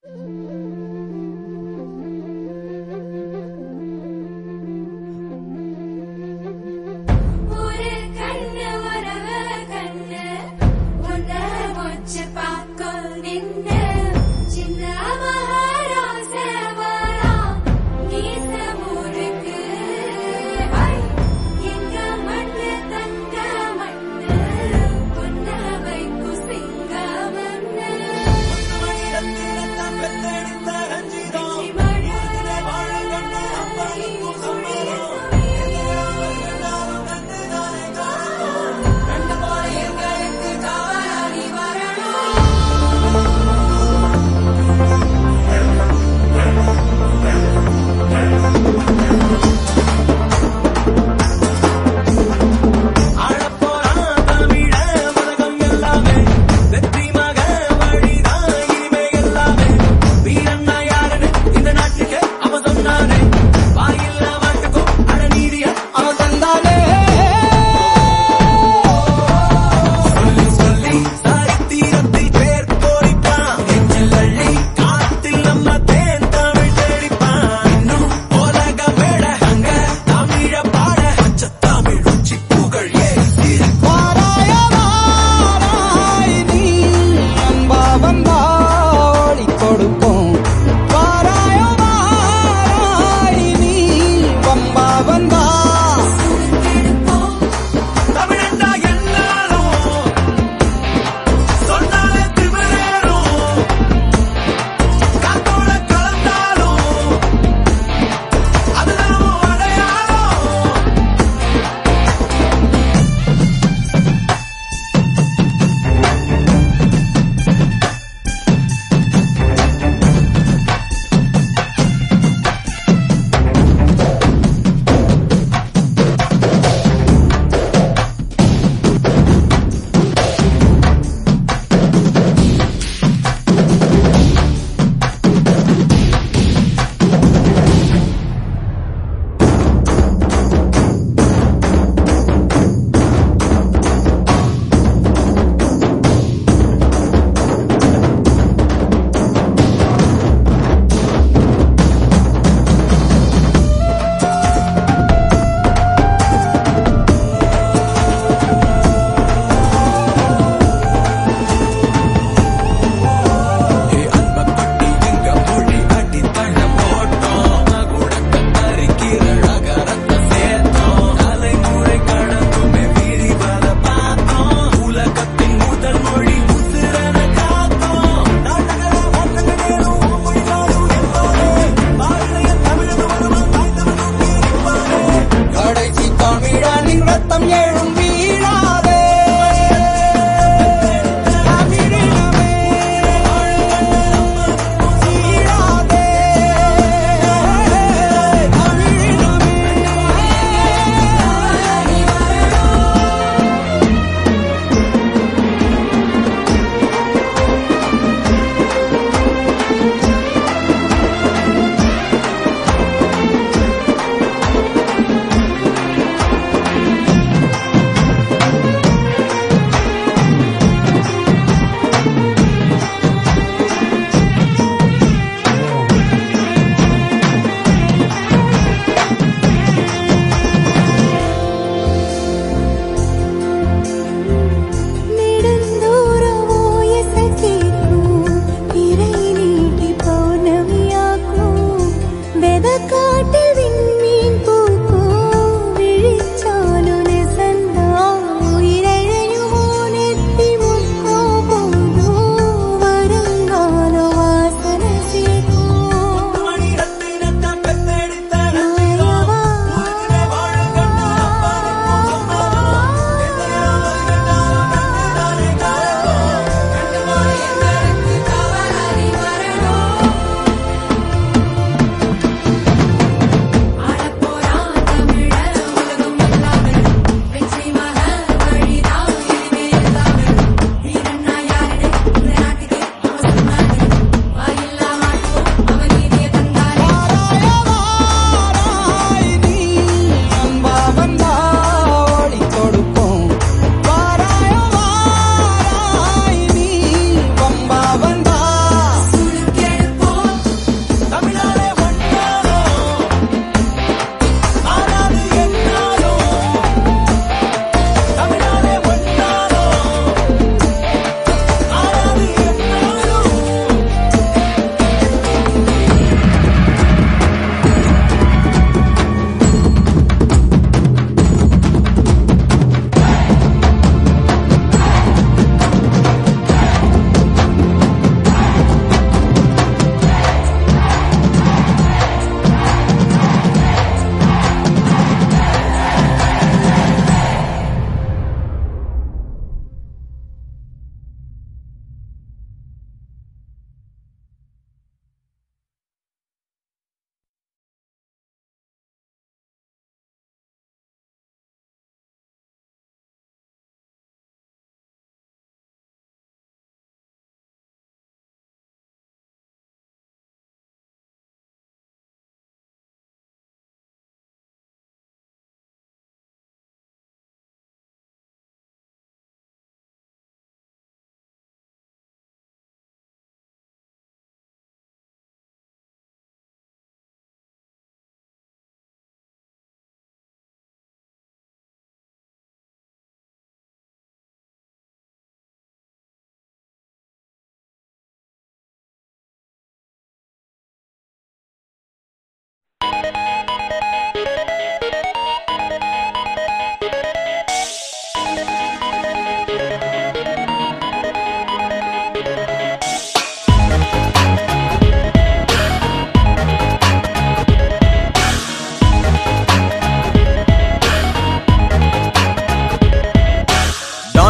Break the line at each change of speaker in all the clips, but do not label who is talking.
But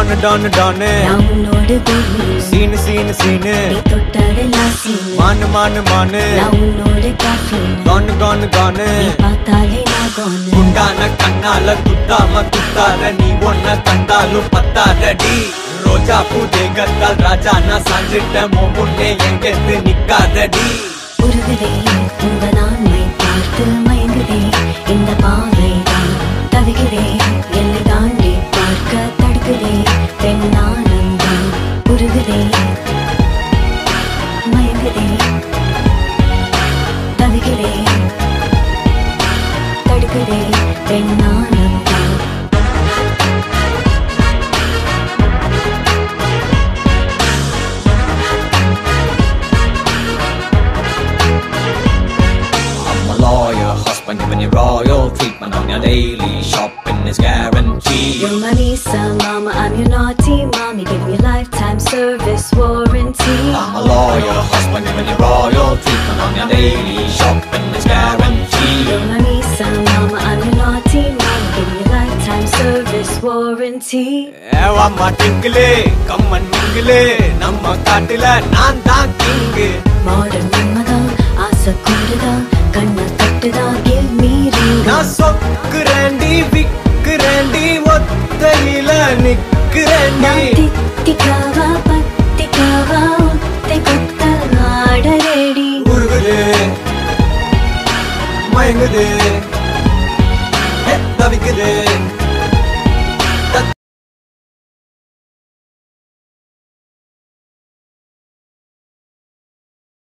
Don Don டானு
உன்னோடு கோலு
சீனு சீனு சீனு
நீ தொட்டதெல்லாம் சீனு
மானு மானு மானு
உன்னோடு காஃபி
கானு கானு கானு
நீ பார்த்தாலே நான் கோனு
குண்டான கண்ணால குத்தாம குத்தார நீ ஒன்ன கண்டாலும் பத்தாதடி ரோஜா பூ தேகத்தால் ராஜா நான் சாஞ்சிட்ட முன்னே எங்கெத்து நிக்காதடி
உருகுதே உங்க நான்மை பார்த்து மயங்குதே இந்த பாவை தான் தவிக்கிறே என்னை தாண்டி பார்க்க தடுக்குதே பெண்ணானந்தான் உருகுதே மயங்குதே தவிக்கிறே தடுக்குதே பெண்ணானந்தான்
Lawyer, husband giving you royal treatment on your daily shopping is guaranteed.
You're my Lisa, mama, I'm your naughty mommy. Give me lifetime service warranty.
I'm a lawyer, husband giving you royal treatment on your daily shopping is guaranteed.
You're my Lisa, mama, I'm your naughty mommy. Give me lifetime service warranty.
Amma tinkle, come and mingle, namma kaatila naan dhaan king.
Modern mama, aasa koodada, kanna kattada, give me ring.
Na sokkrandi, vikkrandi, ottayila nikkrandi.
Tikkava, pattikava, utte kotta aada ready.
Urugude, mayangude.